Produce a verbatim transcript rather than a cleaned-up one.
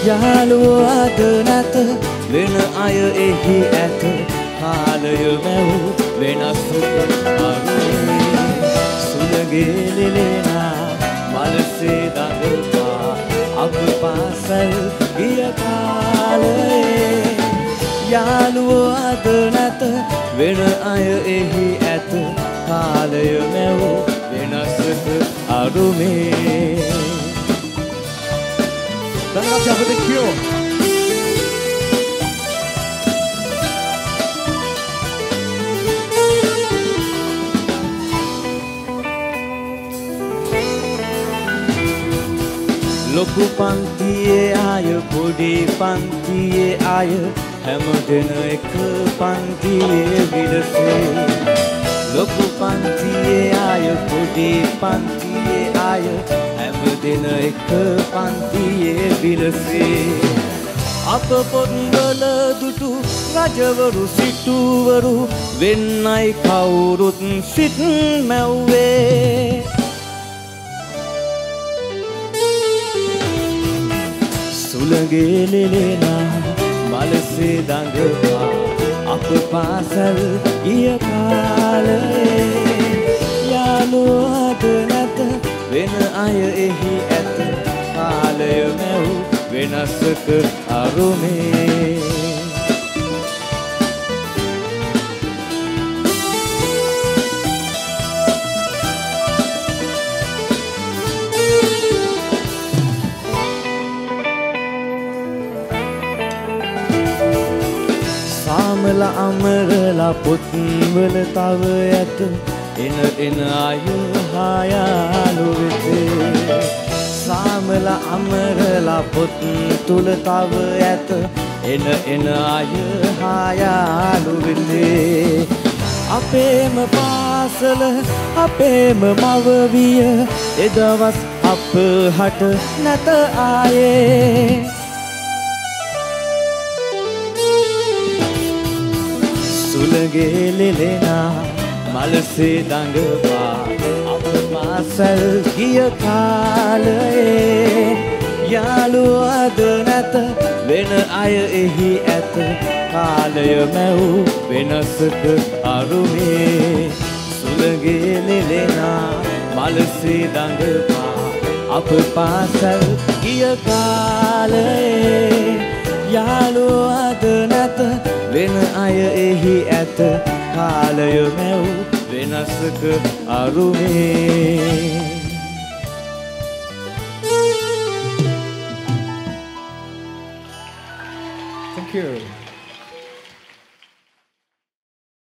යාළුවෝ අද නැත වෙන අය එහි ඇත කාලය මැව් වෙනස්ක අරුමේ සුළගේ ලෙලෙනා මලසේ දඟපා අප පාසල් ගිය කාලයේ යාළුවෝ අද නැත වෙන අය එහි ඇත කාලය මැව් වෙනස්ක අරුමේ. Terima kasih for the cue. ලොකු පන්තියේ අය පොඩි පන්තියේ අය හැමදෙන එක පන්තියේ විලසේ ලොකු පන්තියේ අය පොඩි පන්තියේ අය හැමදෙන එක පන්තියේ විලසේ අප පොත්වල දුටු රජවරු සිටුවරු වෙන්නයි කවුරුත් සිත් මැව්වේ සුළගේ ලෙලෙනා මලසේ දඟපා අප පාසල් ගිය කාලයේ යාළුවෝ අද නැත වෙන අය එහි ඇත කාලය මැව් වෙනස්ක අරුමේ. සාමල අමරලා පොත්වල තව ඇත එන එන අය හායාලු වෙතේ සාමල අමරලා පොත් තුල තව ඇත එන එන අය හායාලු වෙතේ අපේම පාසල අපේම මව විය එදවස් අප හට නැත ආයේ සුළගේ ලෙලෙනා මලසේ දඟපා අප පාසල් ගිය කාලයේ යාළුවෝ අද නැත වෙන අය එහි ඇත කාලය මැව් වෙනස්ක අරුමේ සුළගේ ලෙලෙනා මලසේ දඟපා අප පාසල් ගිය කාලයේ යාළුවෝ අද නැත වෙන අය එහි ඇත කාලය මැව් වෙනස්ක අරුමේ. Thank you.